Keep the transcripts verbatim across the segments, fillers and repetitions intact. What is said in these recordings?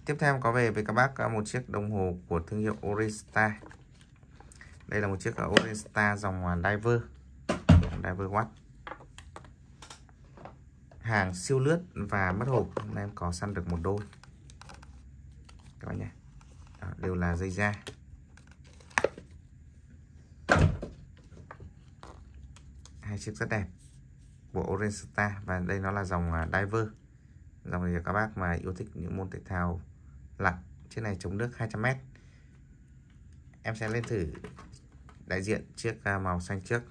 Tiếp theo có về với các bác một chiếc đồng hồ của thương hiệu Orenstar. Đây là một chiếc Orenstar dòng Diver, Diver Watch. Hàng siêu lướt và mất hộp, hôm nay em có săn được một đôi các bạn nhé. Đó, đều là dây da. Hai chiếc rất đẹp của Orenstar, và đây nó là dòng Diver. Dòng này các bác mà yêu thích những môn thể thao lặn. Chiếc này chống nước hai trăm mét. Em sẽ lên thử đại diện chiếc màu xanh trước.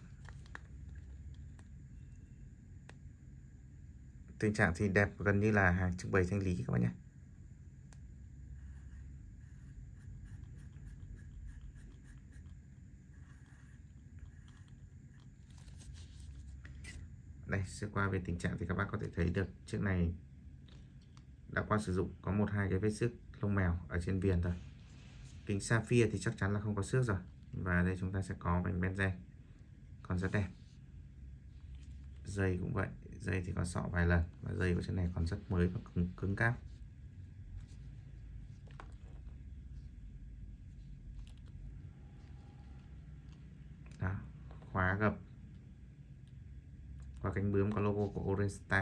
Tình trạng thì đẹp, gần như là hàng trưng bày thanh lý các bạn nhé. Đây, sơ qua về tình trạng thì các bác có thể thấy được chiếc này đã qua sử dụng, có một hai cái vết xước lông mèo ở trên viền thôi. Kính sapphire thì chắc chắn là không có xước rồi. Và đây chúng ta sẽ có vành benzen, còn rất đẹp. Dây cũng vậy, dây thì có sọ vài lần, và dây của chiếc này còn rất mới và cứng, cứng cáp. Đó, khóa gập và cánh bướm có logo của Orenstar.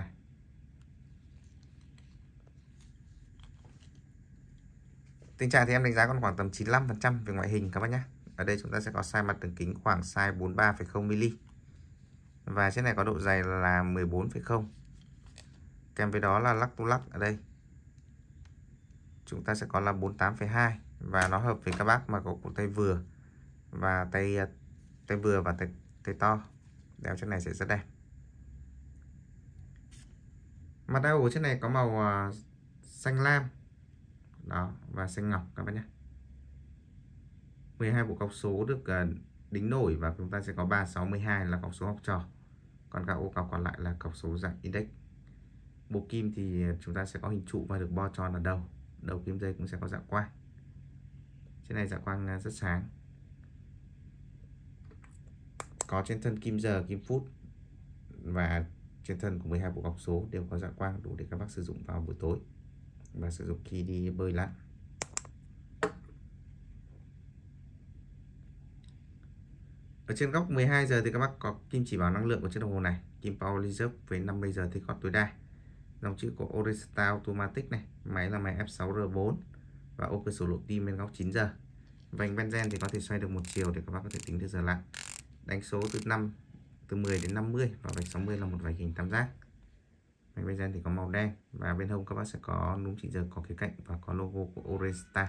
Tình trạng thì em đánh giá còn khoảng tầm chín mươi lăm phần trăm về ngoại hình các bác nhé. Ở đây chúng ta sẽ có size mặt đường kính khoảng size bốn mươi ba phẩy không mi-li-mét. Và chiếc này có độ dày là mười bốn phẩy không. Kèm với đó là lắc tu lắc ở đây. Chúng ta sẽ có là bốn mươi tám phẩy hai. Và nó hợp với các bác mà có cổ tay vừa và tay tay vừa và tay, tay to. Đeo chiếc này sẽ rất đẹp. Mặt đeo của chiếc này có màu uh, xanh lam. Đó, và xanh ngọc các bác nhé. mười hai bộ cọc số được uh, đính nổi, và chúng ta sẽ có ba, sáu, mười hai là cọc số học trò. Còn các ô cọc còn lại là cọc số dạng index. Bộ kim thì chúng ta sẽ có hình trụ và được bo tròn ở đầu. Đầu kim dây cũng sẽ có dạ quang. Trên này dạ quang rất sáng. Có trên thân kim giờ, kim phút, và trên thân của mười hai bộ cọc số đều có dạ quang, đủ để các bác sử dụng vào buổi tối và sử dụng khi đi bơi lặn. Ở trên góc mười hai giờ thì các bác có kim chỉ báo năng lượng của chiếc đồng hồ này, kim Power Reserve với năm mươi giờ tích góp tối đa. Dòng chữ của Orenstar Automatic này, máy là máy F sáu R bốn và ô cửa sổ lộ tim bên góc chín giờ. Vành benzen thì có thể xoay được một chiều để các bác có thể tính được giờ lặn. Đánh số từ năm từ mười đến năm mươi, và vạch sáu mươi là một vạch hình tam giác. Vành benzen thì có màu đen, và bên hông các bác sẽ có núm chỉ giờ có khía cạnh và có logo của Orenstar.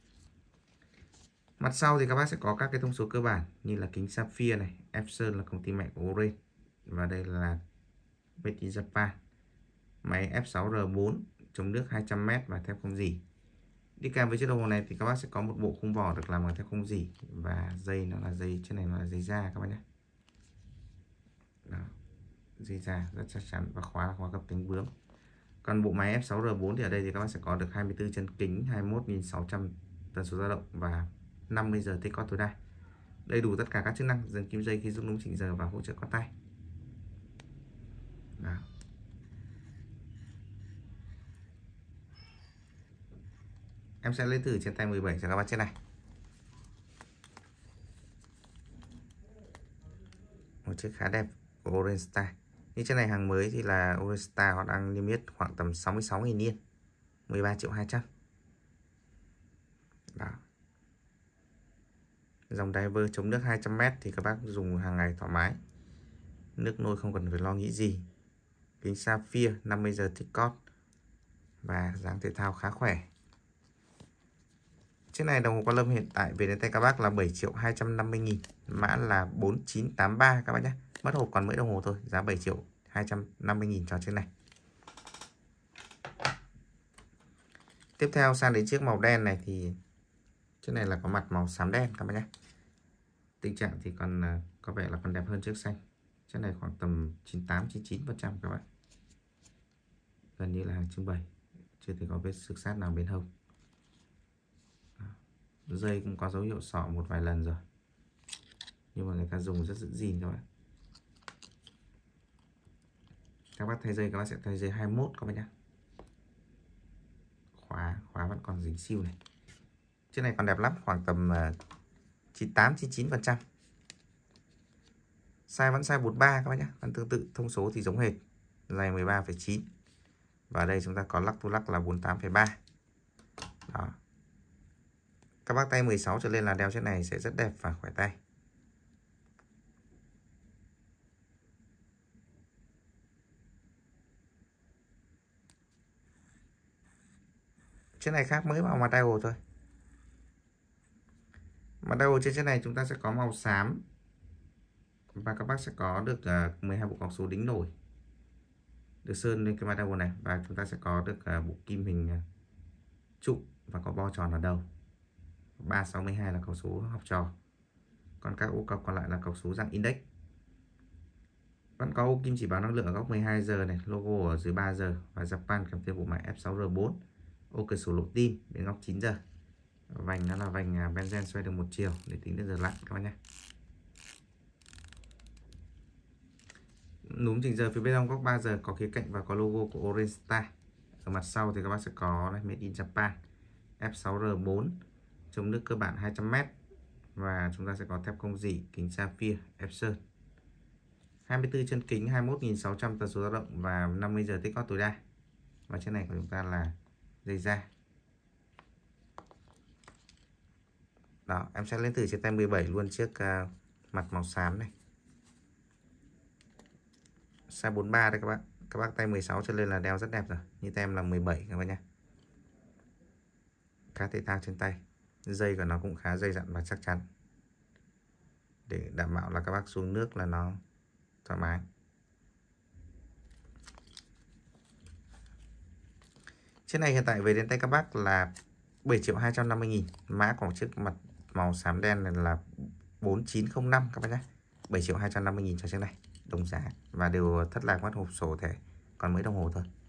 Mặt sau thì các bác sẽ có các cái thông số cơ bản như là kính sapphire này, Epson là công ty mẹ của Oren, và đây là Made in Japan. Máy F sáu R bốn, chống nước hai trăm mét và thép không rỉ. Đi kèm với chiếc đồng hồ này thì các bác sẽ có một bộ khung vỏ được làm bằng thép không rỉ, và dây nó là dây, trên này nó là dây da các bác nhé. Đó, dây da rất chắc chắn, và khóa là khóa gập cánh bướm. Còn bộ máy F sáu R bốn thì ở đây thì các bác sẽ có được hai mươi tư chân kính, hai mươi mốt nghìn sáu trăm tần số dao động và năm mươi giờ take off tối đa. Đầy đủ tất cả các chức năng dần kim dây khi giúp núm chỉnh giờ và hỗ trợ có tay. Đó. Em sẽ lấy thử trên tay mười bảy cho các bác chiếc này. Một chiếc khá đẹp của Orenstar. Nhưng chiếc này hàng mới thì là Orenstar họ đang niêm yết khoảng tầm sáu mươi sáu nghìn yên, mười ba triệu hai trăm. Đó. Dòng Diver chống nước hai trăm mét thì các bác dùng hàng ngày thoải mái. Nước nôi không cần phải lo nghĩ gì. Kính sapphire, năm mươi giờ tích cóp, và dáng thể thao khá khỏe. Chiếc này đồng hồ Quan Lâm hiện tại về đến tay các bác là bảy triệu hai trăm năm mươi nghìn, mã là bốn chín tám ba các bác nhé. Mất hộp còn mấy đồng hồ thôi, giá bảy triệu hai trăm năm mươi nghìn cho chiếc này. Tiếp theo sang đến chiếc màu đen này thì chiếc này là có mặt màu xám đen các bác nhé. Tình trạng thì còn có vẻ là còn đẹp hơn chiếc xanh. Chiếc này khoảng tầm chín mươi tám chín mươi chín phần trăm các bạn. Gần như là hàng trưng bày, chưa thể có vết xước sát nào bên hông. Dây cũng có dấu hiệu xỏ một vài lần rồi, nhưng mà người ta dùng rất giữ gìn các bạn. Các bác thay dây các bác sẽ thay dây hai mươi mốt các bác nhé. khóa khóa vẫn còn dính siêu này. Chiếc này còn đẹp lắm, khoảng tầm chín mươi tám chín mươi chín phần trăm. Size vẫn size bốn mươi ba các bác nhé, vẫn tương tự, thông số thì giống hệt, dày mười ba phẩy chín. Và đây chúng ta có lắc tu lắc là bốn mươi tám phẩy ba. Đó. Các bác tay mười sáu trở lên là đeo chiếc này sẽ rất đẹp và khỏe tay. Chiếc này khác mới vào mặt dial thôi. Mặt dial trên chiếc này chúng ta sẽ có màu xám. Và các bác sẽ có được mười hai bộ cọc số đính nổi, được sơn lên cái mặt dial này. Và chúng ta sẽ có được bộ kim hình trụ và có bo tròn ở đầu. Ba sáu hai là cọc số học trò, còn các ô cọc còn lại là cọc số dạng index. Vẫn có ô kim chỉ báo năng lượng ở góc mười hai giờ này, logo ở dưới ba giờ và Japan kèm theo bộ máy F sáu R bốn. Ô cửa sổ lộ tin đến góc chín giờ. Vành nó là vành benzen xoay được một chiều để tính đến giờ lặn các bác nhé. Núm chỉnh giờ phía bên trong góc ba giờ có khía cạnh và có logo của Orange Star. Ở mặt sau thì các bác sẽ có này, Made in Japan, F sáu R bốn, chống nước cơ bản hai trăm mét. Và chúng ta sẽ có thép không rỉ, kính sapphire, Epson. hai mươi tư chân kính, hai mươi mốt nghìn sáu trăm tần số dao động và năm mươi giờ tích góp tối đa. Và chiếc này của chúng ta là dây da. Đó, em sẽ lên thử chiếc tay mười bảy luôn, chiếc uh, mặt màu xám này. Size bốn mươi ba đây các bạn. Các bác tay mười sáu trở lên là đeo rất đẹp rồi. Như tay em là mười bảy các bạn nhé. Khá thể thao trên tay. Dây của nó cũng khá dày dặn và chắc chắn, để đảm bảo là các bác xuống nước là nó thoải mái. Chiếc này hiện tại về đến tay các bác là bảy triệu hai trăm năm mươi nghìn. Mã của chiếc mặt màu xám đen này là bốn chín không năm các bác nhé. bảy triệu hai trăm năm mươi nghìn cho chiếc này, đồng giá và đều thất lạc mất hộp sổ thẻ, còn mấy đồng hồ thôi.